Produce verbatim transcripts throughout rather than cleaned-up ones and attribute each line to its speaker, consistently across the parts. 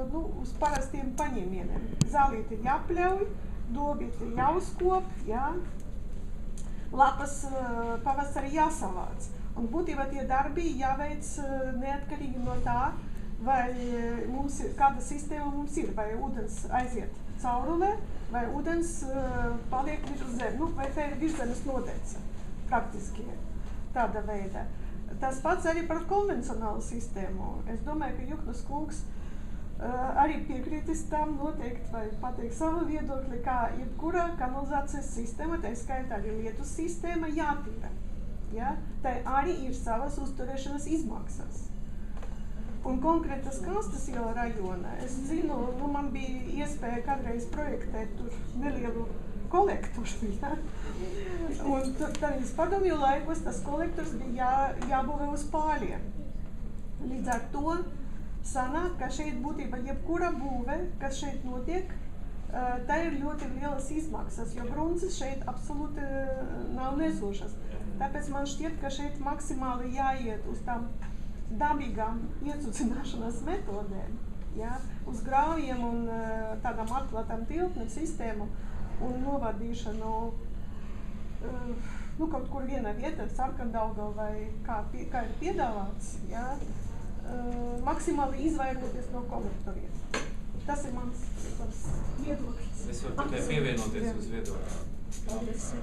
Speaker 1: nu, uz parastiem paņēmieniem. Zālīti jāpļauj, dobīti jāuzkop, jā. Lapas pavasarī jāsavāc. Un būtībā tie darbi jāveic neatkarīgi no tā, vai mums ir, kāda sistēma mums ir, vai ūdens aiziet caurulē, vai ūdens uh, paliek virs zemes, nu, vai tā ir virszemes nodece, praktiski tāda veida. Tas pats arī par konvencionālu sistēmu. Es domāju, ka Juhnas kungs uh, arī piekrītis tam noteikti, vai pateikt savu viedokli, kā jebkura kanalizācijas sistēma, tā skaitā arī lietus sistēma, jātīra. Ja? Tā arī ir savas uzturēšanas izmaksas. Un konkrētas Kalstas iela rajona, es zinu, nu, man bija iespēja kādreiz projektēt tur nelielu kolektoru, ja? Un tad padomju laikos tas kolektors bija jā, jābūvē uz pāļiem. Līdz ar to sanāk, ka šeit būtībā jebkura būve, kas šeit notiek, tā ir ļoti lielas izmaksas, jo grunces šeit absolūti nav nesošas. Tāpēc man šķiet, ka šeit maksimāli jāiet uz tām dabīgām iecucināšanas metodēm, ja, uz grāvjiem un uh, tādām atklātām tiltņu sistēmu un novadīšanu uh, nu, kaut kur vienā vietā, Sarkandaugā vai kā, kā ir piedāvāts, ja, uh, maksimāli izvairoties no kolektoriem. Tas ir mans viedoklis.
Speaker 2: Es varu tikai pievienoties uz viedokli.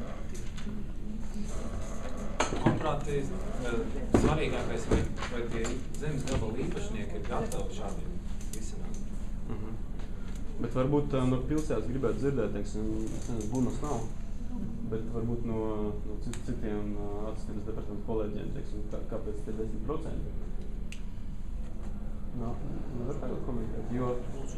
Speaker 2: Manuprāt, svarīgākais, vai, vai tie zemes gabala īpašnieki ir gatavi šādiem risinājumiem.
Speaker 3: Mm-hmm. Bet varbūt no pilsētas gribētu dzirdēt, teiksim, Bunas nav, bet varbūt no, no citiem attīstības departamentu kolēģiem, teiksim, kā, kāpēc tie desmit procenti? Nā, nevar tagad komentēt, jo...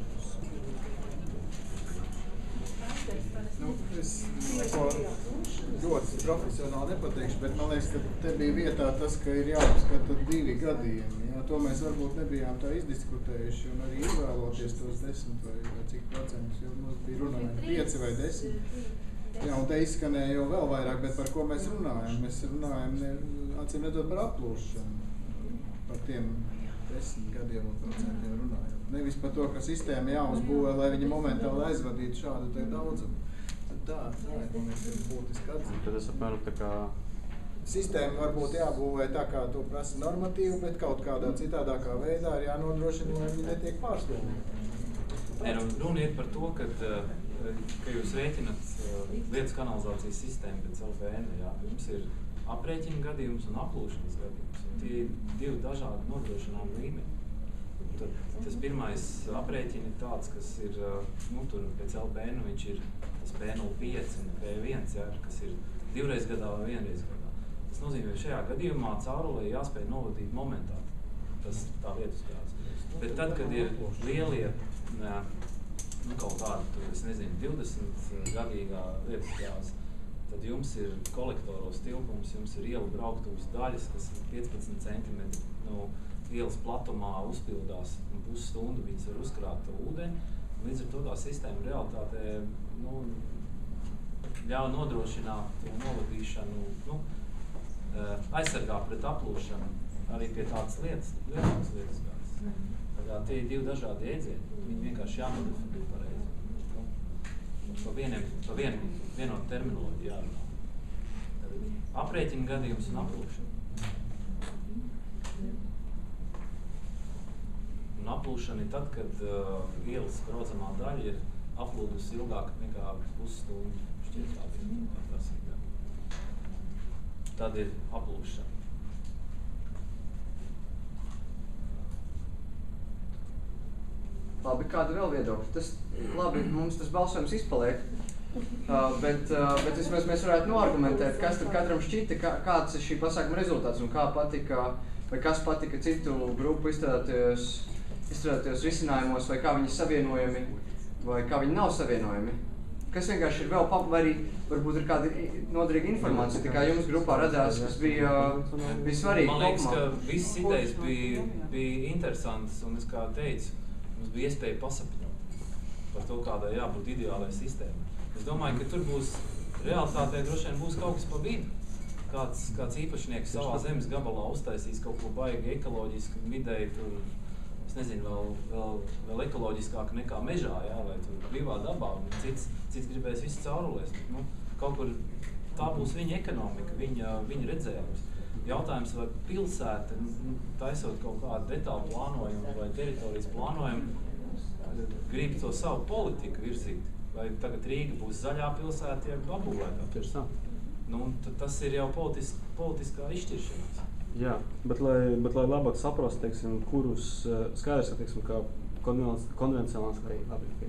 Speaker 4: Nu, es neko ļoti profesionāli nepateikšu, bet man liekas, ka te bija vietā tas, ka ir jāapskata divi gadījumi. Jā, to mēs varbūt nebijām tā izdiskutējuši un arī izvēloties tos desmit vai, vai cik procentus, jo mums bija runājumi pieci vai desmit. Jā, un te izskanēja jau vēl vairāk, bet par ko mēs runājam? Mēs runājam, ne, acīm redzot, par aplūšanu, par tiem desmit gadiem un procentiem runājam. Nevis par to, ka sistēma jāuzbūvē, lai viņi momentāli aizvadītu šādu te daudzumu. Tā, tā ir, man liekas, būtiski atzīt.
Speaker 3: Tad es apmēram tā kā...
Speaker 4: Sistēma varbūt jābūvē tā, kā to prasa normatīvu, bet kaut kādā citādākā veidā ir jānodrošina, lai viņi netiek pārstāvīgi.
Speaker 2: Nē, nu, runa iet par to, ka, ka jūs rēķinat lietas kanalizācijas sistēmu pēc L B N, jā, jums ir aprēķina gadījums un aplūšanas gadījums. Un tie ir divi dažādi nodrošinājumi līmeņi. Tad tas pirmais aprēķina ir tāds, kas ir, nu, tur pēc L B N, viņš ir tas P nulle pieci un P viens, jā, kas ir divreiz gadā vai vienreiz gadā. Tas nozīmē, ka šajā gadījumā caurulē jāspēj novadīt momentā. Tas tā lietas gāds. Bet tad, kad ir lielie, nu, kaut kādi, tur, es nezinu, divdesmit gadīgā lietas gāds, tad jums ir kolektoros tilpums, jums ir ielu brauktuvas daļas, kas ir piecpadsmit centimetri, nu, ielas platumā uzpildās un pusstundu viņas var uzkrāt to ūdeni. Līdz ar to tā sistēma realitātē, nu, ļauj nodrošināt novadīšanu, nu, aizsargā pret aplūšanu arī pie tādas lietas, lietas lietas kādas. Tā tie ir divi dažādi iedzieni, viņi vienkārši jāmodifikē pareizi. Nu, pa vieniem, pa vienu, vienot terminoloģiju jārunā. Tad aprēķina gadījums un aplūšana. Un aplūšana ir tad, kad uh, ielas braucamā daļa ir aplūdusi ilgāk nekā pusstundu, šķiet tādi, tas ir, jā. Tad ir aplūšana.
Speaker 5: Labi, kāda vēl viedokļa? Tas, labi, mums tas balsojums izpaliek, uh, bet, uh, bet vismaz mēs varētu noargumentēt, kas tad katram šķita, kā, kāds ir šī pasākuma rezultāts un kā patika, vai kas patika citu grupu izstrādātajos, izstrādātajos risinājumos, vai kā viņi savienojami, vai kā viņi nav savienojami. Kas vienkārši ir vēl pap, vai arī varbūt ir kāda noderīga informācija, tā kā jums grupā radās, kas bija, bija svarīgi.
Speaker 2: Man liekas, ka visas idejas bija, bija interesantas, un es kā teicu, mums bija iespēja pasapņot par to, kādai jābūt ideālai sistēmai. Es domāju, ka tur būs, realitātē droši vien būs kaut kas pa vidu. Kāds, kāds īpašnieks savā zemes gabalā uztaisīs kaut ko baigi ekoloģiski, vidēji tur, es nezinu, vēl, vēl, vēl vēl ekoloģiskāka nekā mežā, jā, vai tur brīvā dabā, un cits, cits gribēs visu caurulēs. Nu, kaut kur tā būs viņa ekonomika, viņa, viņa redzējums. Jautājums, vai pilsēta, nu, taisot kaut kādu detālu plānojumu vai teritorijas plānojumu, grib to savu politiku virzīt. Vai tagad Rīga būs zaļā pilsēta, ja babulētā?
Speaker 3: Tieši tā.
Speaker 2: Nu, tas ir jau politis, politiskā izšķiršanās.
Speaker 3: Jā, bet lai, bet, lai labāk saprast, teiksim, kurus skaidrs, ka, teiksim, kā konvencionāls, vai labi,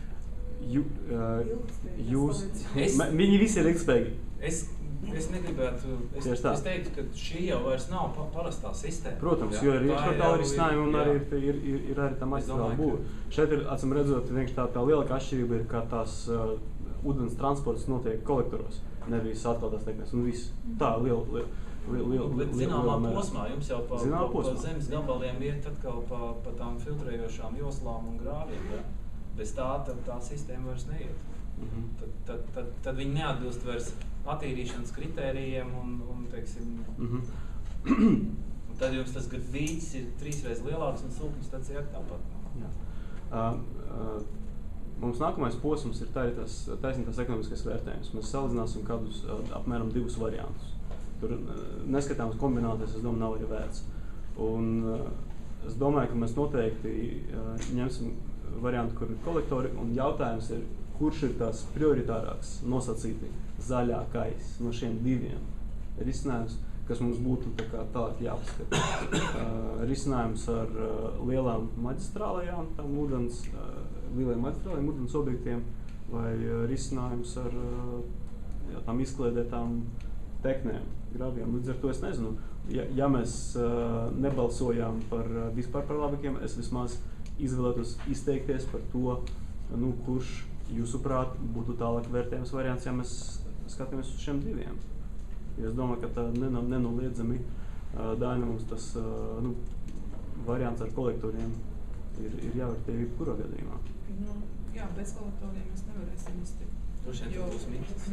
Speaker 3: Jū, uh, jūs,
Speaker 2: es,
Speaker 3: viņi visi ir ilgspējīgi.
Speaker 2: Es, es negribētu, es, es teiktu, ka šī jau vairs nav parastā sistēma.
Speaker 3: Protams, jā, jo ir iekškārtāli risinājumi un arī ir, ir, ir, ir arī tā maģistrāla būve. Šeit ir, acīm redzot, vienkārši tā, tā lielākā atšķirība ir, ka tās uh, ūdens transports notiek kolektoros, nevis atklātās teknēs, un viss. Tā liela, liela. Liel, liel,
Speaker 2: bet zināmā posmā jums jau pa, pa, pa zemes gabaliem iet atkal pa, pa tām filtrējošām joslām un grāviem, ja? Bez tā, tad tā sistēma vairs neiet. Mm-hmm. tad, tad, tad, tad viņi neatbilst vairs attīrīšanas kritērijiem un, un teiksim, mm-hmm. un tad jums tas dīķis ir trīsreiz lielāks un sūkņu stacija tāpat.
Speaker 3: Jā. Uh, uh, mums nākamais posms ir tā, tas taisnīgās ekonomiskais vērtējums. Mēs salīdzināsim kādus uh, apmēram divus variantus. Tur neskatāmas kombinācijas, es domāju, nav arī vērts. Un uh, es domāju, ka mēs noteikti uh, ņemsim variantu, kur ir kolektori, un jautājums ir, kurš ir tās prioritārāks nosacīti zaļākais no šiem diviem risinājums, kas mums būtu tā kā tālāk jāpaskata. Uh, risinājums ar uh, lielām maģistrālajām, tām ūdens, uh, lielajiem maģistrālajiem ūdens objektiem, vai uh, risinājums ar uh, jā, tām izkliedētām teknēm, grāviem. Līdz ar to es nezinu, ja, ja mēs uh, nebalsojām par uh, vispār par labākiem, es vismaz izvēlētos izteikties par to, nu, kurš jūsuprāt būtu tālāk vērtējums variants, ja mēs skatāmies uz šiem diviem. Jo es domāju, ka tā nenoliedzami uh, Daina mums tas uh, nu, variants ar kolektoriem ir, ir jāvērtē jebkurā gadījumā.
Speaker 6: Nu, jā, bez kolektoriem mēs nevarēsim iztikt.
Speaker 2: Droši vien būs miks.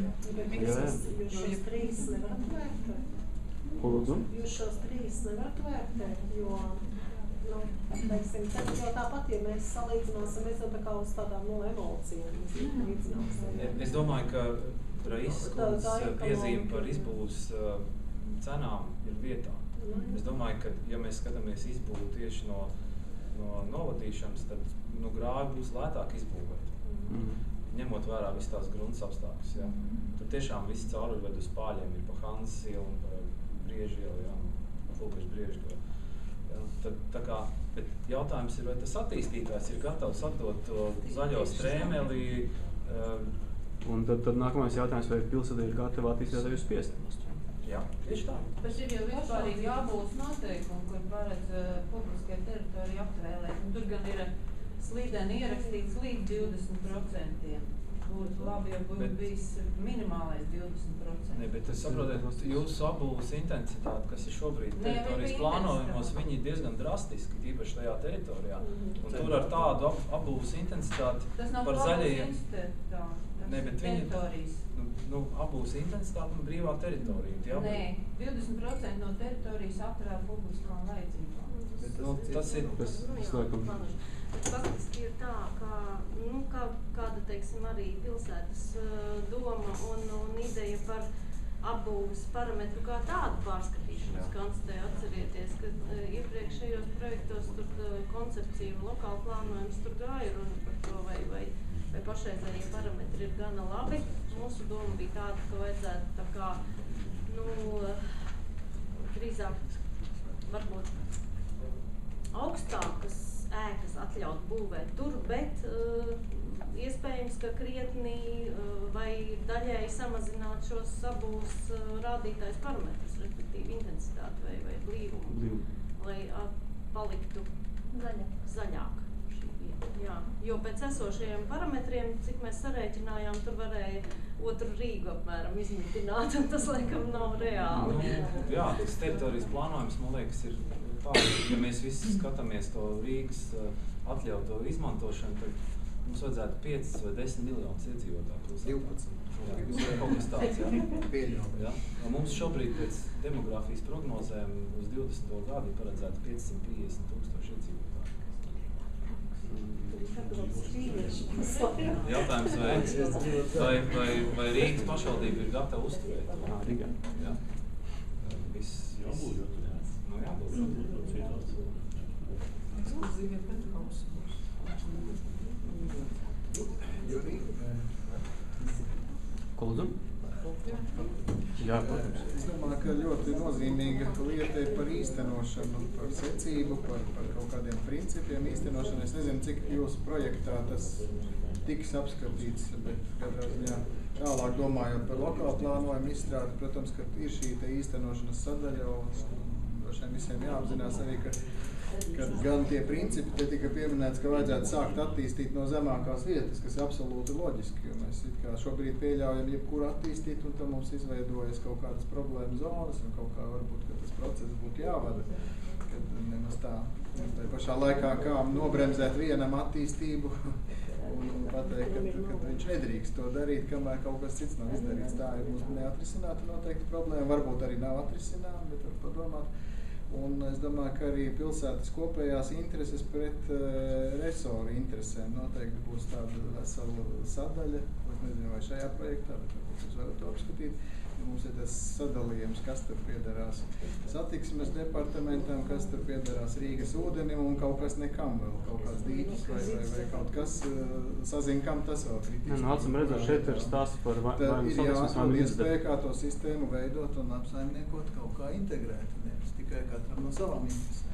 Speaker 1: Jūs šos trīs nevarat vērtēt?
Speaker 3: Ko lūdzu?
Speaker 1: Jūs šos trīs nevarat vērtēt, jo, nu, teiksim, tad jau tāpat, ja mēs salīdzināsim, mēs jau tā kā uz tādām, no emocijām, mēs līdzināsim.
Speaker 2: Es domāju, ka Raisas kundzes piezīme par izbūves uh, cenām ir vietā. Mm. Es domāju, ka, ja mēs skatāmies izbūvu tieši no, no novadīšanas, tad, nu, grāvi būs lētāk izbūvēt. Mm. Ņemot vērā visu tās grunts apstākļus, jā. Tur tiešām visi cauruļvedi uz pāļiem ir pa Hansas ielu un pa Briežu ielu, jā, pa Fulkašu Briežu ielu. Jā, tad, tā kā, bet jautājums ir, vai tas attīstītājs ir gatavs atdot to zaļo strēmeli. Uh,
Speaker 3: un tad, tad nākamais jautājums, vai pilsēta ir gatava attīstītāju spiest?
Speaker 2: Jā, tieši tā.
Speaker 7: Bet ir jau vispārīgi jābūt noteikumi, kur paredz uh, publiskai teritoriju aptvēlēt. Un tur gan ir slīdeni ierakstīts līdz divdesmit procentiem. Būtu labi, ja būtu bijis minimālais divdesmit procenti.
Speaker 2: Ne, bet es saprotiet, jūsu apbūves intensitāte, kas ir šobrīd teritorijas plānojumos, viņi ir diezgan drastiski, īpaši tajā teritorijā. Un tur ar tādu ap, apbūves intensitāti
Speaker 7: tas nav
Speaker 2: par zaļajiem...
Speaker 7: Ne, bet teritorijas.
Speaker 2: Nu, nu, apbūves intensitāte un brīvā teritorija.
Speaker 7: Nē, divdesmit procenti no teritorijas aptvēl publiskām vajadzībām.
Speaker 2: Bet nu, tas ir...
Speaker 3: Tas, tas laikam...
Speaker 8: Faktiski ir tā, ka, nu, kā, kāda, teiksim, arī pilsētas uh, doma un, un ideja par apbūves parametru kā tādu pārskatīšanas konstatēja. Atcerieties, ka uh, iepriekšējos projektos tur uh, koncepcija un lokāla plānojums tur gāja runa par to, vai, vai, vai pašreizējie parametri ir gana labi. Mūsu doma bija tāda, ka vajadzētu tā kā, nu, uh, drīzāk varbūt augstākas ēkas atļaut būvēt tur, bet uh, iespējams, ka krietni uh, vai daļēji samazināt šos abūs uh, rādītājus parametrus, respektīvi intensitāti vai, vai blīvumu,
Speaker 3: Blīvum.
Speaker 8: lai uh, paliktu zaļāk. zaļāk šī vieta. Jā, jo pēc esošajiem parametriem, cik mēs sarēķinājām, tur varēja otru Rīgu apmēram izmitināt, un tas laikam nav reāli.
Speaker 2: Nu, jā, tas teritorijas plānojums, man liekas, ir tā, ja mēs visi skatāmies to Rīgas uh, atļauto izmantošanu, tad mums vajadzētu pieci vai desmit miljonus iedzīvotāju.
Speaker 4: divpadsmit.
Speaker 2: Jā, kaut kas tāds, jā.
Speaker 4: Pieļaut.
Speaker 2: Jā. Mums šobrīd pēc demogrāfijas prognozēm uz divdesmito gadu paredzētu piecsimt piecdesmit tūkstoši iedzīvotāju. Jautājums, vai, vai, vai, vai Rīgas pašvaldība ir gatava uzturēt to?
Speaker 3: Jā, Rīgā.
Speaker 2: Jā. Viss, jābūt. Nu, jābūt.
Speaker 6: Ekskluzīvie penthausi būs.
Speaker 3: Ko lūdzu? Jā, protams.
Speaker 4: Es domāju, ka ļoti nozīmīga lieta ir par īstenošanu, par secību, par, par kaut kādiem principiem īstenošanu. Es nezinu, cik jūsu projektā tas tiks apskatīts, bet katrā ziņā tālāk domājot par lokālu plānojumu izstrādi, protams, ka ir šī te īstenošanas sadaļa, un droši vien visiem jāapzinās arī, ka kad gan tie principi, te tika pieminēts, ka vajadzētu sākt attīstīt no zemākās vietas, kas ir absolūti loģiski, jo mēs it kā šobrīd pieļaujam jebkuru attīstīt, un tad mums izveidojas kaut kādas problēma zonas, un kaut kā varbūt, ka tas process būtu jāvada, kad nemaz tā, tā pašā laikā kā nobremzēt vienam attīstību un pateikt, ka, ka viņš nedrīkst to darīt, kamēr kaut kas cits nav izdarīts. Tā ir mums neatrisināta noteikti problēma, varbūt arī nav atrisināta, bet var padomāt. Un es domāju, ka arī pilsētas kopējās intereses pret uh, resoru interesēm noteikti būs tāda vesela sadaļa. Es nezinu, vai šajā projektā, bet varbūt jūs varat to apskatīt. Mums ir tas sadalījums, kas tur piederās satiksmes departamentam, kas tur piederās Rīgas ūdenim un kaut kas nekam vēl, kaut kāds dīķis vai, vai, vai kaut kas uh, sazina, kam tas vēl kritiski.
Speaker 3: Nē, nu, acīm redzot, šeit ir stāsts par vai, vai nu
Speaker 4: satiksmes vai
Speaker 3: satiksmes vai
Speaker 4: ir jāatrod kā to sistēmu veidot un apsaimniekot kaut kā integrēt, nevis tikai katram no savām interesēm.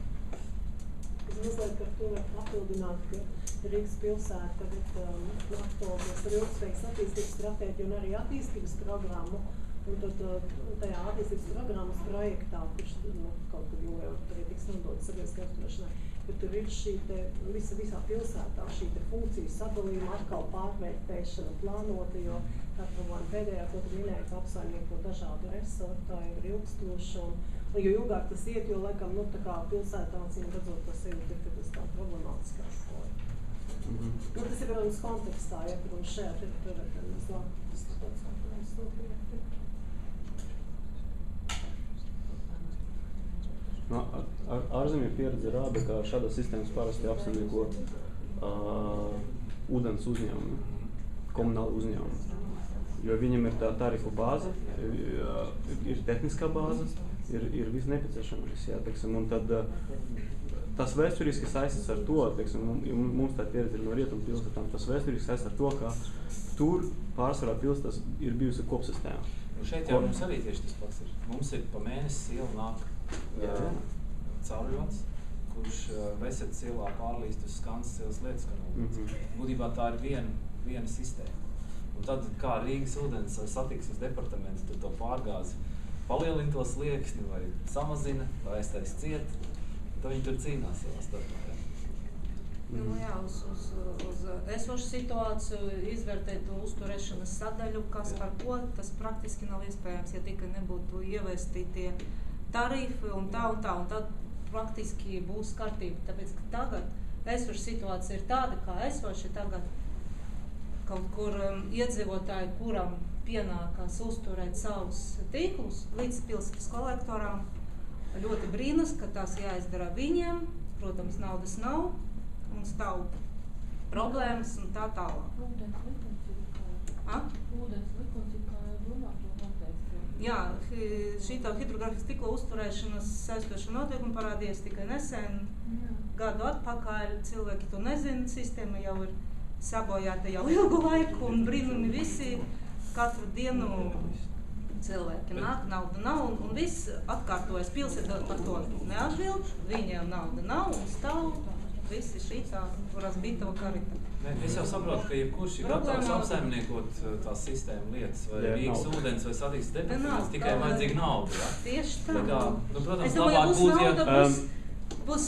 Speaker 9: Es mazliet par to var papildināt, ka Rīgas pilsēta tagad um, aktuālies ar ilgspējīgas attīstības stratēģiju un arī attīstības programmu. Un tad tajā attīstības programmas projektā, kurš nu, kaut kad jūlijā arī tiks nodots sabiedriskajai uzturēšanai, bet tur ir šī te visa, visā pilsētā šī te funkciju sadalījuma, atkal pārvērtēšana plānota, jo katra man pēdējā, ko tu minēji, ka apsaimnieko dažādu resursu, tā jau ir ilgstoša, un jo ilgāk tas iet, jo laikam, nu, tā kā pilsētā acīm redzot, tas ir, ka tas tā problemātiskās forma. Mm-hmm. Nu, tas ir, protams, kontekstā, ja, protams, šajā teritorijā, kad mēs lāk, tas tāds, protams, notiek.
Speaker 3: No, ar, ar, ārzemju pieredze rāda, ka šādas sistēmas parasti apsaimnieko uh, ūdens uzņēmumi, komunāli uzņēmumi. Jo viņam ir tā tarifu bāze, ir, ir tehniskā bāze, ir, ir viss nepieciešamais, jā, teiksim, un tad uh, tas vēsturiski saistīts ar to, teiksim, mums tā pieredze ir no rietumu pilsētām, tas vēsturiski saistīts ar to, ka tur pārsvarā pilsētas ir bijusi kopsistēma.
Speaker 2: Nu šeit jau mums arī tieši tas pats ir. Mums ir pa mēnesi iela nāk uh, caurļots, kurš uh, Vesetas ielā pārlīst uz Skansas ielas lietas kanālu. Mm-hmm. Būtībā tā ir viena, viena sistēma. Un tad, kā Rīgas ūdens satiksmes departaments to pārgāzi palielina to slieksni vai samazina, vai aiztais ciet, tad viņi tur cīnās savā starpā. Ja?
Speaker 7: Nu, jā, uz, uz, uz esošu situāciju izvērtēt to uzturēšanas sadaļu, kas par ko, tas praktiski nav iespējams, ja tikai nebūtu ievesti tie tarifi un tā un tā, un tad praktiski būs kārtība. Tāpēc, ka tagad esoša situācija ir tāda, kā esoša tagad kaut kur um, iedzīvotāji, kuram pienākās uzturēt savus tīklus līdz pilsētas kolektorām, ļoti brīnas, ka tās jāizdara viņiem, protams, naudas nav, un stāv problēmas un tā tālāk. Ūdens likums ir kā, ūdens likums ir kā domāt to noteikti.
Speaker 6: Jā, šito hidrogrāfijas tīkla uzturēšanas saistoša noteikuma parādījās tikai nesen, jā. Gadu atpakaļ, cilvēki to nezina, sistēma jau ir sabojāta jau ilgu laiku, un brīnumi visi katru dienu cilvēki nāk, nauda nav, un, un viss atkārtojas pilsētā par to neatbild, viņiem nauda nav, un stāv visi šitā, kurās bitava karita.
Speaker 2: Ne, es jau saprotu, ka jebkurš ir gatavs apsaimniekot tās sistēmu lietas, vai
Speaker 3: jā,
Speaker 2: Rīgas
Speaker 3: nauda.
Speaker 2: Ūdens vai satiksmes departaments, tikai vajadzīga nauda. Ja?
Speaker 6: Tieši tā.
Speaker 2: tā kā, nu, protams,
Speaker 6: es domāju,
Speaker 2: labāk
Speaker 6: būs
Speaker 2: būtu,
Speaker 6: nauda,
Speaker 2: ja...
Speaker 6: būs, būs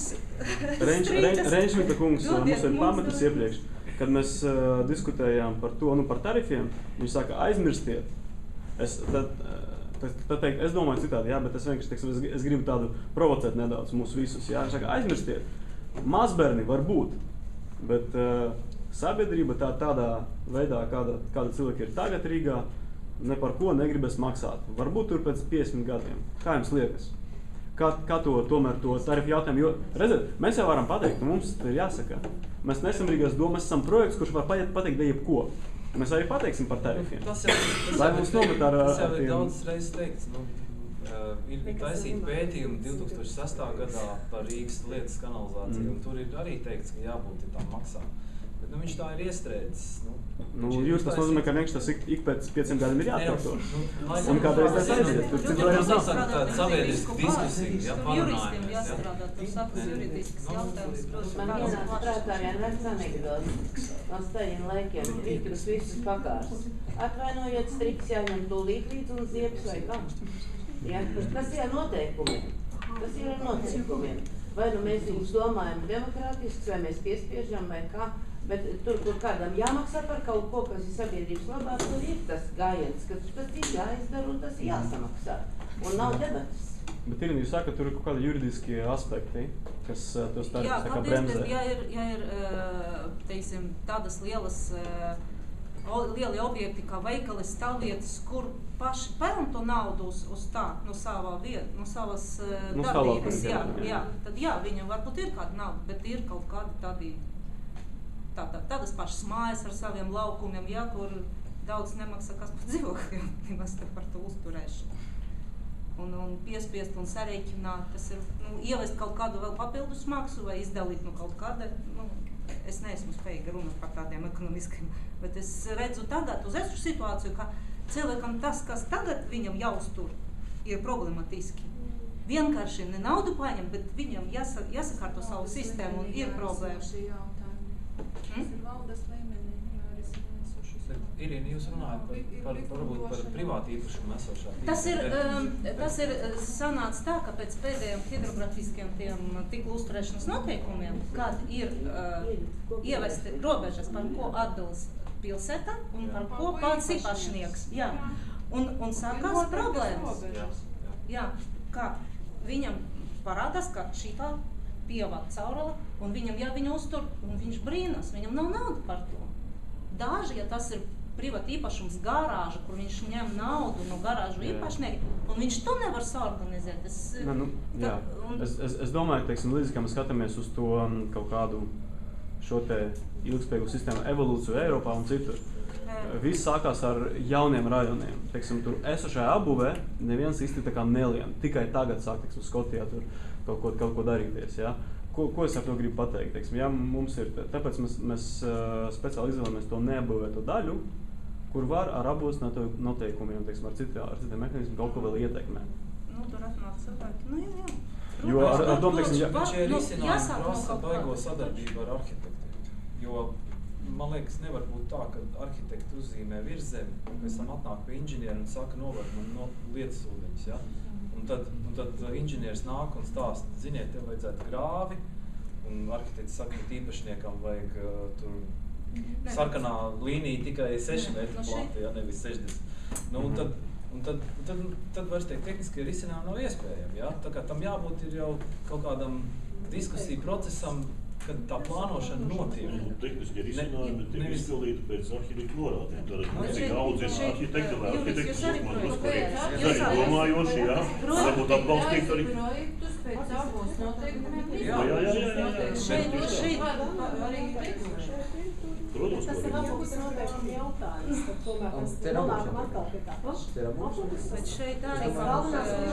Speaker 3: Reņšmita kungs
Speaker 6: Dodiet
Speaker 3: mums ir
Speaker 6: mums
Speaker 3: pametis iepriekš, kad mēs uh, diskutējām par to, nu, par tarifiem, viņš saka, aizmirstiet. Es, tad, tad, tad teikt, es domāju citādi, jā, bet es vienkārši, teiksim, es, es gribu tādu provocēt nedaudz mūs visus, jā, viņš saka, aizmirstiet. Mazbērni var būt, bet uh, sabiedrība tā, tādā veidā, kāda, kāda cilvēki ir tagad Rīgā, ne par ko negribas maksāt. Varbūt tur pēc piecdesmit gadiem. Kā jums liekas? kā, kā to tomēr to tarifu jautājumu, jo, redziet, mēs jau varam pateikt, un mums ir jāsaka, mēs nesam Rīgas doma, mēs esam projekts, kurš var pateikt da jebko. Mēs arī pateiksim par tarifiem.
Speaker 2: Tas jau, tas
Speaker 3: Lai
Speaker 2: jau,
Speaker 3: mums nomet ar,
Speaker 2: tas jau
Speaker 3: ar
Speaker 2: ir
Speaker 3: tiem...
Speaker 2: daudz reizes teikts. Nu, uh, ir taisīti pētījumi divi tūkstoši sestā gadā par Rīgas lietas kanalizāciju, mm. un tur ir arī teikts, ka jābūt tam maksā. Bet nu, viņš tā ir iestrēdzis. Nu,
Speaker 3: nu, jūs tas nozīmē, ka vienkārši tas ik, ik pēc pieciem gadiem ir jāatkārto.
Speaker 2: Nu,
Speaker 3: un kādreiz tas aiziet. Tur cik variants nav.
Speaker 2: Tāda sabiedriska diskusija, ja,
Speaker 6: juristiem jāstrādā, tur sakas juridisks jautājums.
Speaker 10: Man vienāds prātā vien vecs anekdots no staļiem laikiem. Rīkrus visus pakārs. Atvainojiet, striks jāņem tūlīt līdz un ziepes vai kā. Ja? Tas ir noteikumiem. Tas ir noteikumiem. Vai nu mēs viņus domājam demokrātisks, vai mēs piespiežam, vai kā. Bet tur, kur kādam jāmaksā par kaut ko, kas ir sabiedrības labā, tur ir tas gājiens, ka tas ir jāizdara un tas ir jāsamaksā. Un nav debatas.
Speaker 3: Bet ir, jūs sakat, tur ir kaut kādi juridiskie aspekti, kas tos tarifus tā kā bremzē.
Speaker 6: Jā, ja ir, ja ir teiksim, tādas lielas, lieli objekti kā veikali, stāvvietas, kur paši peln to naudu uz, uz tā, no savā vieta, no savas
Speaker 3: no
Speaker 6: darbības, jā,
Speaker 3: jā.
Speaker 6: jā, tad jā, viņam varbūt ir kāda nauda, bet ir kaut kādi tādi, tā, tā, tādas pašas mājas ar saviem laukumiem, jā, kur daudz nemaksā kas par dzīvokļiem, nemaz te par to uzturēšanu. Un, un piespiest un sarēķināt, tas ir, nu, ievest kaut kādu vēl papildus maksu vai izdalīt no kaut kāda, nu, es neesmu spējīga runāt par tādiem ekonomiskiem, bet es redzu tagad uz esu situāciju, ka cilvēkam tas, kas tagad viņam jāuztur, ir problematiski. Vienkārši ne naudu paņem, bet viņam jāsa, jāsakārto savu sistēmu un ir problēma.
Speaker 7: Tas ir valdes līmenī, jārisina esošas.
Speaker 2: Irīna, jūs runājat par, par, par, par, par privātu īpašumu esošā.
Speaker 6: Tas ir, um, tas ir sanāca tā, ka pēc pēdējiem hidrografiskiem tiem tīklu uzturēšanas noteikumiem, kad ir uh, ievesti robežas, par ko atbilst pilsēta un par ko pats īpašnieks. Jā. Un, un sākās problēmas. Jā, kā viņam parādās, ka šitā pievāc caurala, un viņam jā, viņu uztur, un viņš brīnās, viņam nav nauda par to. Daži, ja tas ir privāta īpašums garāža, kur viņš ņem naudu no garāžu īpašnieki, un viņš to nevar saorganizēt. Es,
Speaker 3: ne, nu, jā. Tā, un... es, es, es domāju, teiksim, līdz, ka mēs skatāmies uz to kaut kādu šo te ilgspējīgu sistēmu evolūciju Eiropā un citur. Viss sākās ar jauniem rajoniem. Teiksim, tur esošajā apbūvē neviens īsti tā kā nelien. Tikai tagad sāk, teiksim, Skotijā tur kaut ko, kaut ko darīties. Ja? Ko, ko es ar to gribu pateikt? Teiksim, ja mums ir, tāpēc mēs, mēs uh, speciāli izvēlamies to neapbūvēto daļu, kur var ar apbūves noteikumiem, teiksim, ar, citā, ar citiem mehānismiem kaut ko vēl ietekmēt.
Speaker 6: Nu, tur atnāk cilvēki. Nu, jā, jā.
Speaker 3: Jo ar, ar domu, teiksim, ja...
Speaker 2: Šie risinājumi prasa baigo sadarbību ar arhitektiem. Jo, man liekas, nevar būt tā, ka arhitekti uzzīmē virzemi, pēc tam atnāk pie inženieri un saka, novērt man no lietas ūdeņus, ja? Un tad, un tad inženieris nāk un stāst, ziniet, tev vajadzētu grāvi, un arhitekts saka, ka īpašniekam vajag uh, tur ne. Sarkanā līnija tikai seši metri plati, ja, nevis sešdesmit. Nu, un tad, un tad, tad, tad vairs tie tehniskie risinājumi nav iespējami, ja? Tā kā tam jābūt ir jau kaut kādam diskusiju procesam, kad tā plānošana notiek.
Speaker 11: Nu, tehniskie risinājumi tiek izpildīti pēc arhitektu norādēm. Tātad, cik daudz ir arhitekti vai arhitektus uzmanības, kuri ir arī domājoši, jā, varbūt atbalstīt arī.
Speaker 7: Projektus pēc abos noteikumiem.
Speaker 11: Jā, jā, jā, jā, jā.
Speaker 7: Šeit, šeit arī
Speaker 11: Protams,
Speaker 9: tas ir apbūves noteikumu jautājums, tad tomēr mēs nonākam atkal pie tā paša.
Speaker 6: Bet šeit arī kaut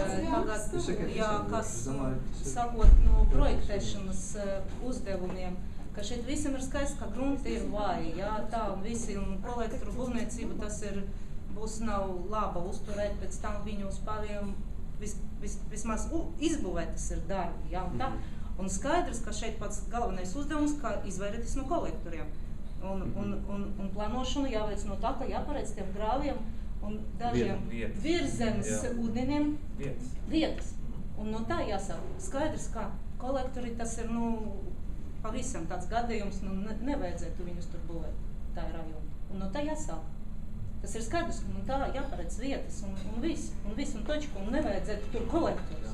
Speaker 6: tagad, jā, kas sakot no projektēšanas uzdevumiem, ka šeit visam ir skaisti, ka grunti ir vāji, jā, tā un visi, un kolektoru būvniecība tas ir, būs nav laba uzturēt, pēc tam viņu uz paviem vis, vis, vismaz u, izbūvētas ir darbi, jā, un tā. Un skaidrs, ka šeit pats galvenais uzdevums, kā izvairīties no kolektoriem. Un, un, un, un plānošanu jāveic no tā, ka jāparedz tiem grāviem un dažiem
Speaker 2: Viet,
Speaker 6: virzemes
Speaker 2: jā.
Speaker 6: ūdeniem
Speaker 2: vietas.
Speaker 6: vietas. Un no tā jāsāk. Skaidrs, ka kolektori tas ir, nu, pavisam tāds gadījums, nu, ne, nevajadzētu viņus tur būvēt, tā ir rajona. Un no tā jāsāk. Tas ir skaidrs, ka no tā jāparedz vietas un, un viss, un viss, un točku, un nevajadzētu tur kolektorus.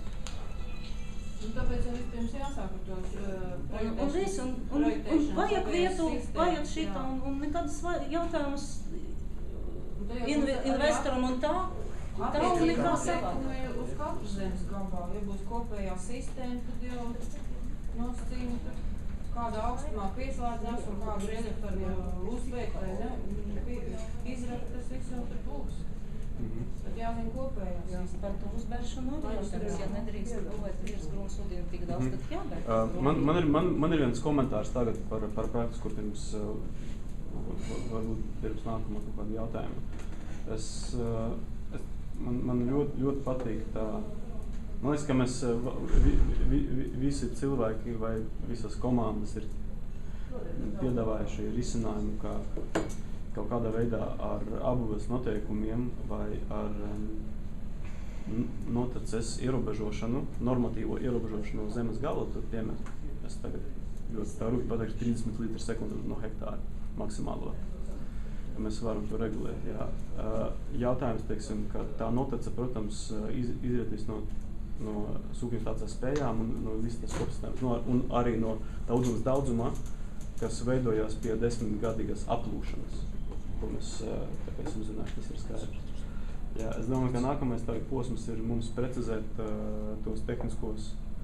Speaker 7: Un tāpēc jau vispirms jāsāk ar tos uh,
Speaker 6: un, un viss, un, un, un vajag vietu, vajag šitā, un, un nekādas jautājumus inve, investoram un tā,
Speaker 7: Attiecīgi noteikumi uz katru zemes gabalu. Ja būs kopējā sistēma, tad jau nosacījumi, kāda augstumā pieslēdzās un kādu reliefu var uzliekt vai ne, izrakt, tas viss jau tur būs. Tad jāzina kopējā sistēma.
Speaker 6: Par to uzbēršanu arī jautājums, ja nedrīkst būvēt virs gruntsūdiem tik daudz,
Speaker 3: Mhm.
Speaker 6: tad jābēr.
Speaker 3: Uh, man, man, ir, man, man ir viens komentārs tagad par, par praktisku pirms, uh, varbūt pirms nākamā kaut kāda jautājuma. Es, uh, es, man, man ļoti, ļoti patīk tā, man liekas, ka mēs uh, vi, vi, vi, visi cilvēki vai visas komandas ir piedāvājuši risinājumu, kā kaut kādā veidā ar apbūves noteikumiem vai ar um, noteces ierobežošanu, normatīvo ierobežošanu no zemes gala, tad piemēram, es tagad ļoti tā rūpīgi pateikšu trīsdesmit litri sekundu no hektāra maksimālo. Mēs varam to regulēt, jā. Uh, jautājums, teiksim, ka tā notece, protams, iz, izrietīs no, no sūkņastācijas spējām un no visas tas kopsistēmas, no, un arī no tā ūdens daudzumā, kas veidojās pie desmitgadīgas aplūšanas. Ko mēs tāpēc uzrunājam, tas ir skaidrs. Jā, es domāju, ka nākamais tā posms ir mums precizēt uh, tos tehniskos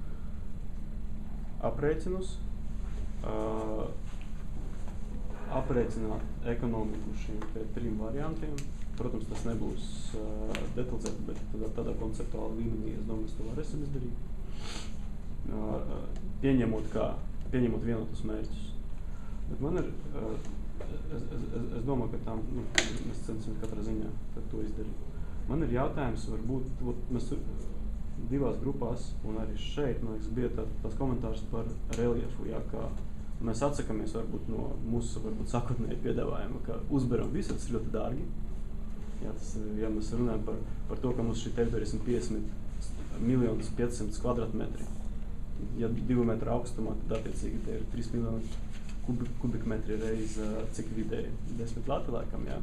Speaker 3: aprēķinus, uh, aprēķināt ekonomiku šiem trim variantiem. Protams, tas nebūs uh, detalizēti, bet tādā, tādā konceptuāla līmenī, es domāju, to varēsim izdarīt. Uh, pieņemot, kā, pieņemot vienotus mērķus. Bet man ir, uh, es, es, es, es domāju, ka tam, nu, mēs censim katrā ziņā to izdarīt. Man ir jautājums, varbūt, mēs divās grupās, un arī šeit, man liekas, bija tā, tās komentārs par reliefu, jā, kā mēs atsakamies varbūt no mūsu, varbūt, sakotnēji piedāvājuma, ka uzberam visu, tas ir ļoti dārgi. Jā, tas, ja mēs runājam par, par to, ka mums šī teritorija ir piecdesmit miljonus piecsimt kvadrātmetri, ja divu metru augstumā, tad attiecīgi tie ir trīs miljoni kubik, kubikmetri reiz, cik vidēji, desmit lati laikam, jā.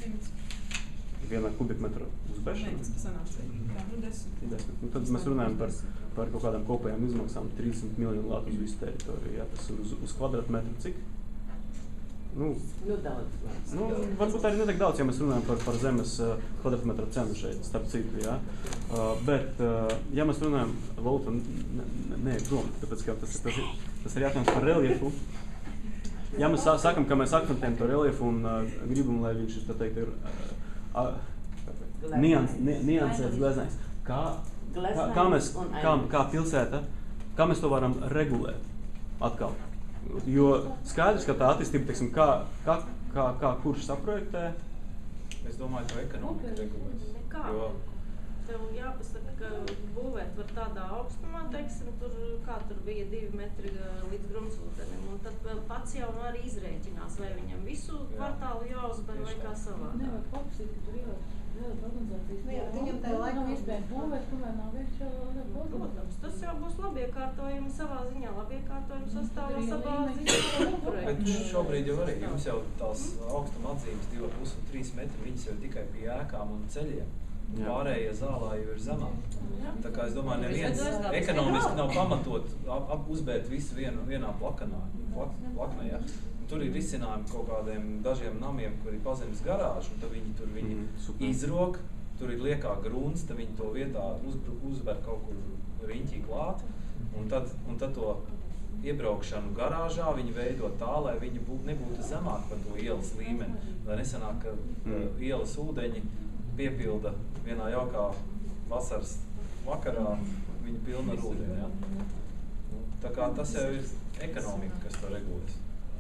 Speaker 3: Vienā kubikmetra uzbēršana.
Speaker 12: Nē, tas sanāca, kā, nu desmit.
Speaker 3: desmit. Nu, tad mēs runājam par, par kaut kādām kopējām izmaksām trīsdesmit miljonu latu uz visu teritoriju, jā, tas ir uz, uz kvadrātmetru cik? Nu,
Speaker 10: nu daudz.
Speaker 3: Nu, varbūt arī netiek daudz, ja mēs runājam par, par zemes uh, kvadrātmetra cenu šeit, starp citu, jā. Uh, bet, uh, ja mēs runājam, valuta nē, prom, tāpēc, ka tas, tas, ir, tas ir jautājums par reliefu. Ja mēs sākam, ka mēs akcentējam to reliefu un uh, gribam, lai viņš ir, tā teikt, ir uh, uh, nians, ni, niansēts gleznājs, kā, kā, kā mēs, kā, kā pilsēta, kā mēs to varam regulēt atkal? Jo skaidrs, ka tā attīstība, teiksim, kā, kā, kā, kā kurš saprojektē?
Speaker 2: Es domāju, ka ekonomika regulēs.
Speaker 8: Kā?
Speaker 2: Jo
Speaker 8: tev jāpasaka, ka būvēt var tādā augstumā, teiksim, tur, kā tur bija divi metri līdz gruntsūdenim, un tad vēl pats jau arī izrēķinās, vai viņam visu kvartālu jāuzber vai kā savādāk.
Speaker 7: Nevar fokusīt, ka tur jau ļoti organizācijas.
Speaker 9: Jā, viņam tajā laikā
Speaker 7: nav iespēja būvēt, kamēr nav viens jau nebūs.
Speaker 8: Protams, tas jau būs labiekārtojumi savā ziņā, labiekārtojumi sastāvā savā ziņā.
Speaker 2: Bet šobrīd jau arī jums jau tās augstuma atzīmes divi ar pus un trīs metri, viņas jau tikai pie ēkām un ceļiem. Jā. Pārējie zālā jau ir zemāk. Tā kā es domāju, neviens ekonomiski nav pamatot ap, ap uzbērt visu vienu, vienā plakanā, plak, plaknā, ja. Tur ir risinājumi kaut kādiem dažiem namiem, kur ir pazemes garāžu, un tad viņi tur viņi mm, izrok, tur ir liekā grunts, tad viņi to vietā uz, uzber kaut kur riņķī klāt, un tad, un tad to iebraukšanu garāžā viņi veido tā, lai viņi būt, nebūtu zemāk par to ielas līmeni, lai nesanāk, ka mm. ielas ūdeņi piepilda vienā jaukā vasaras vakarā, viņi pilna ar ūdeni, ja. Tā kā tas jau ir ekonomika, kas to regulēs.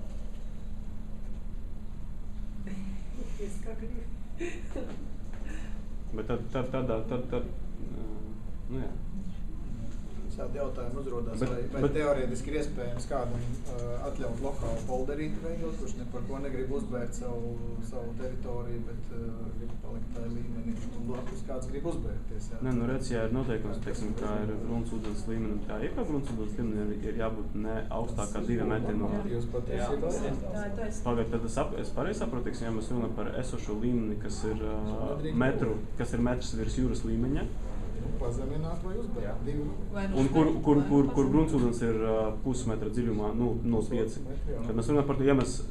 Speaker 3: Bet tad, tad, tad, tad, tad, nu jā.
Speaker 4: Tādi jautājumi uzrodās,
Speaker 3: Bet-
Speaker 4: vai, vai
Speaker 3: bet-
Speaker 4: teorētiski ir iespējams kādam uh, atļaut lokālu polderīti veidot, kurš ne par ko negrib uzbērt savu, savu teritoriju, bet uh, grib palikt tā līmenī, un blakus kāds grib uzbērties. Jā.
Speaker 3: Nē, nu redz, ja ir noteikums, teiksim, kā ir gruntsūdens līmeni, kā ir kā gruntsūdens līmeni, ir, ir jābūt ne augstāk kā divi metri no...
Speaker 4: Jūs patiesībā esat.
Speaker 3: Pagad, tad es, ap, es pareizi saprotu, teiksim, ja mēs runājam par esošo līmeni, kas ir uh, metru, kas ir metrs virs jūras līmeņa,
Speaker 4: Pazemināt vai uzbērt? Divi.
Speaker 3: un kur, kur, kur, kur gruntsūdens ir uh, pusmetra dziļumā, nu, nulle pieci. Tad mēs runājam par to, ja mēs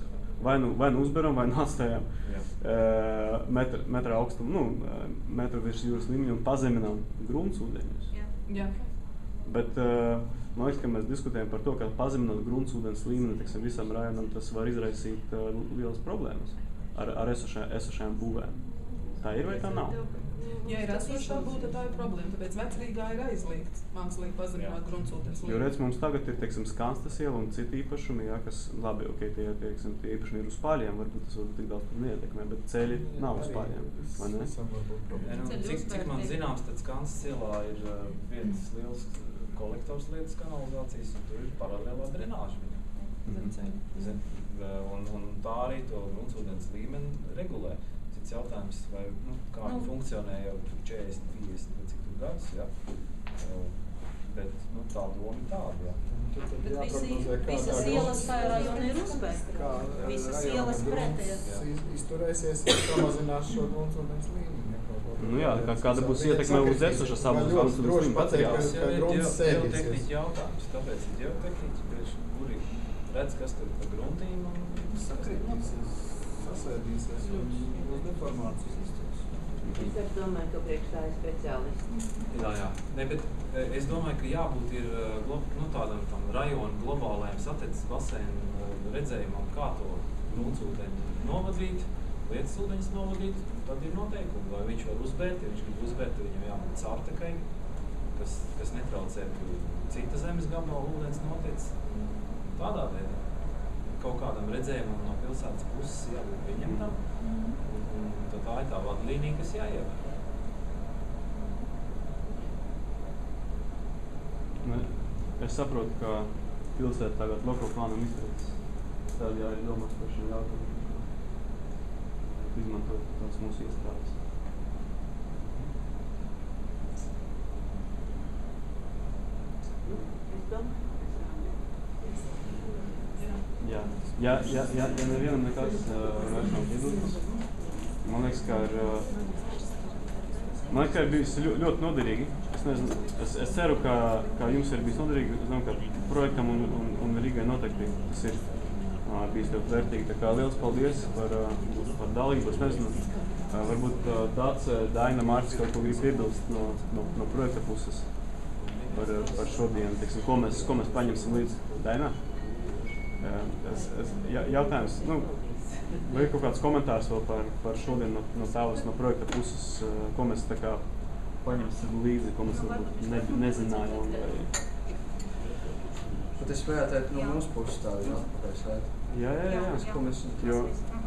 Speaker 3: vai nu, vai nu uzberam, vai nu atstājām uh, metra, metra augstumu, nu, metru virs jūras līmeņa un pazeminām gruntsūdeņus.
Speaker 12: Jā. Jā.
Speaker 3: Bet uh, man liekas, ka mēs diskutējam par to, ka pazeminot gruntsūdens līmeni, teiksim, visam rajonam, tas var izraisīt uh, lielas problēmas ar, ar esošā, esošajām būvēm. Tā ir vai tā nav?
Speaker 12: Ja ir esošā būta, tā ir problēma, tāpēc Vecrīgā ir aizliegts mākslīgi pazemināt gruntsūdens līmeni.
Speaker 3: Jo redz, mums tagad ir, teiksim, Skanstas iela un citi īpašumi, jā, kas, labi, ok, tie, teiksim, tie īpašumi ir uz paļiem, varbūt tas varbūt tik daudz pat neietekmē, bet ceļi nav uz paļiem, vai ne?
Speaker 2: Ja, nu, cik, cik man zināms, tad Skanstas ielā ir uh, viens liels kolektors lietas kanalizācijas, un tur ir paralēlā drenāža viņa.
Speaker 12: Zem
Speaker 2: Zem, un, un tā arī to gruntsūdens līmeni regulē. Cits jautājums, vai, nu, kā viņi funkcionē jau četrdesmit, piecdesmit vai cik tur gadus, jā. Bet, nu, tā doma ir tāda, jā.
Speaker 6: Bet visi, visas ielas tā rajona ir uzbērta. Visas ielas pretējas.
Speaker 4: Izturēsies, ja samazinās šo gruntsūdens līmeni.
Speaker 3: Nu jā, kā, kāda būs ietekme uz esošas gruntsūdens līmeni materiāls.
Speaker 2: Tas jau ir ģeotehniķi jautājums, tāpēc ir ģeotehniķi, kuri redz, kas tur pa gruntīm un
Speaker 4: sakritīsies. Sasēdīsies un uz deformācijas izturs.
Speaker 10: Es arī domāju, ka priekš tā ir speciālisti.
Speaker 2: Jā, jā. Ne, bet es domāju, ka jābūt ir nu, tādam tam rajonu globālajam satiecas basēnu redzējumam, kā to gruntsūdeņu novadīt, lietas ūdeņus novadīt, tad ir noteikumi, vai viņš var uzbērt, ja viņš grib uzbērt, tad viņam jābūt caurtekai, kas, kas netraucētu cita zemes gabala ūdens notiec. Tādā veidā. Kaut kādam redzējumam no pilsētas puses jābūt pieņemtam, un, un tad tā ir tā vadlīnija, kas jāievēr.
Speaker 3: Ne, es saprotu, ka pilsēta tagad lokal plānam izstrādes stādījā ir domās par šiem jautājumiem, izmantot tās mūsu iestrādes.
Speaker 10: Es domāju.
Speaker 3: Jā, ja, ja, ja, ja nevienam nekas uh, vairs nav piebildes, man liekas, ka ir, uh, man liekas, ka ir bijis ļo, ļoti noderīgi. Es nezinu, es, es ceru, ka, ka jums ir bijis noderīgi. Es domāju, ka projektam un, un, un Rīgai noteikti tas ir uh, bijis ļoti vērtīgi. Tā kā liels paldies par, uh, par dalību. Es nezinu, uh, varbūt uh, tāds uh, Daina Mārcis kaut ko grib piebilst no, no, no projekta puses par, par šodien, teiksim, ko mēs, ko mēs paņemsim līdz Dainā. Es, es, jautājums, nu, vai ir kaut kāds komentārs vēl par, par šodien no, no tavas, no projekta puses, ko mēs tā kā paņemsim līdzi, ko mēs varbūt ne, nezinājām? Vai...
Speaker 5: Bet es varētu teikt no mūsu puses tādu atpakaļ slēgt.
Speaker 3: Jā, jā, jā. jā.
Speaker 5: Ko mēs...
Speaker 3: Jo...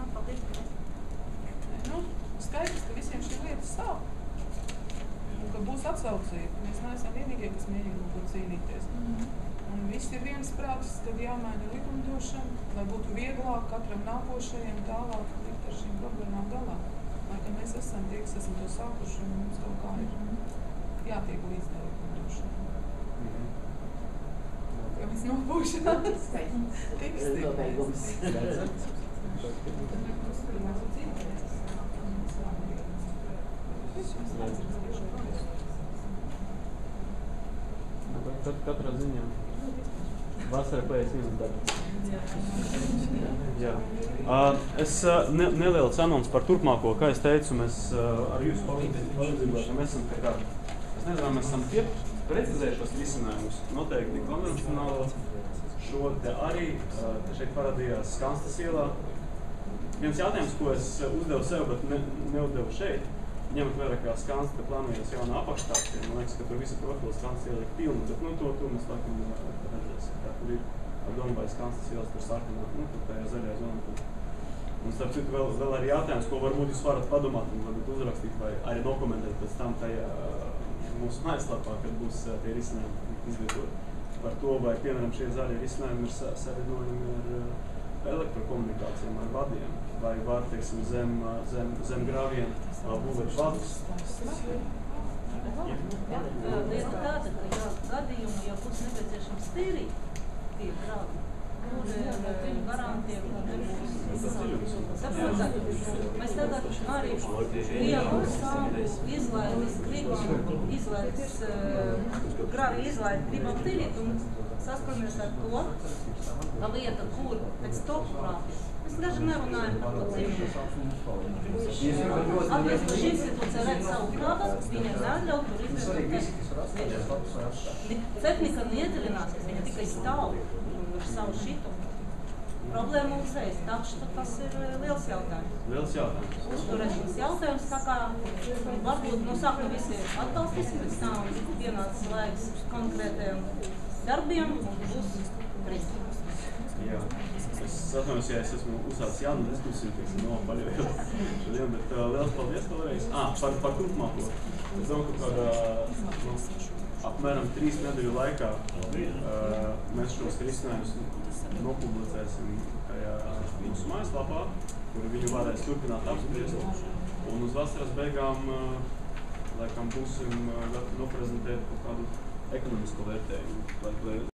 Speaker 12: Nu, skaidrs, ka visiem šī lieta stāv. Un ka būs atsaucība. Mēs neesam vienīgie, kas mēģina no ko cīnīties. Un viss ir viens prāts, kad jāmaina likumdošana, lai būtu vieglāk katram nākošajam tālāk likt ar šīm problēmām galā. Lai ka mēs esam tie, kas esam to sākuši, un mums kaut kā ir jātiek līdz tā likumdošana. Mm-hmm. Ka mēs nopūšanās.
Speaker 10: Nobeigums.
Speaker 3: Kat, katrā ziņā vasarā pēc viens darbs. Jā. Uh, es uh, ne, neliels anons par turpmāko, kā es teicu, mēs uh, ar jūsu palīdzību esam tā kā, es nezinu, mēs esam tie precizējušos risinājumus, noteikti konvencionālo šo te arī, uh, šeit parādījās Skanstas ielā. Viens jautājums, ko es uzdevu sev, bet ne, neuzdevu šeit, ņemot vērā, kā Skansta plānojas jauna apakšstācija, man liekas, ka tur visa profila Skanstas iela ir pilna, bet nu, to, to mēs laikam redzēsim, kā tur ir ar domu vai Skanstas ielas tur sarkanā, nu, tur tajā zaļajā zonā. Tur. Un starp citu vēl, vēl arī jautājums, ko varbūt jūs varat padomāt un varbūt uzrakstīt vai arī dokumentēt pēc tam tajā mūsu mājaslapā, kad būs tie risinājumi izvietot par to, vai, piemēram, šie zaļie risinājumi ir sa savienojumi ar elektrokomunikācijām, ar vadiem, vai var, teiksim, zem, zem, zem grāviem būvēt vadus.
Speaker 6: Lieta tāda, ka jā, gadījumu, ja būs nepieciešams tīrīt tie grāvi, kur ir garantija, kur nebūs. Saprotat, mēs tagad arī vielu izlaidis gribam, izlaidis, grāvi izlaidis gribam tīrīt un saskaramies ar to, ka lieta, kur pēc topogrāfijas, mēs gluži nerunājam par to dzīvību. Atbilst, šī institūcija redz savu prātu, viņa neatļauj tur izvērtēt. Tehnika neiedziļinās, viņa tikai stāv ar savu šitu. Problēma uzreiz, taču tas ir liels jautājums.
Speaker 3: Liels jautājums.
Speaker 6: Uzturēšanas jautājums, tā kā varbūt no sākuma visi atbalstīsim, pēc tam pienācis laiks konkrētajiem darbiem un būs kristības.
Speaker 3: Jā. Es atvainojos, ja es esmu uzsācis jaunu diskusiju, teiksim, nopaļojot šodien, bet uh, liels paldies vēlreiz. Ah, par, par turpmāko. Es domāju, ka kādā, nu, apmēram trīs nedēļu laikā uh, mēs šos risinājumus nopublicēsim tajā mūsu mājaslapā, kur viņu varēs turpināt apspriest. Un uz vasaras beigām, uh, laikam, būsim uh, gatavi noprezentēt kaut kādu ekonomisko vērtējumu. Lai, lai